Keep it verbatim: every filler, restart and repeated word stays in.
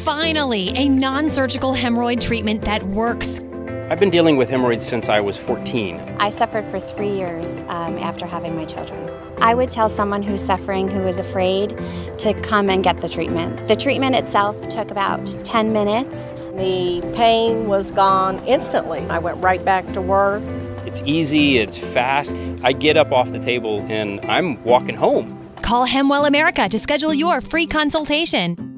Finally, a non-surgical hemorrhoid treatment that works. I've been dealing with hemorrhoids since I was fourteen. I suffered for three years um, after having my children. I would tell someone who's suffering, who is afraid, to come and get the treatment. The treatment itself took about ten minutes. The pain was gone instantly. I went right back to work. It's easy, it's fast. I get up off the table and I'm walking home. Call HemWell America to schedule your free consultation.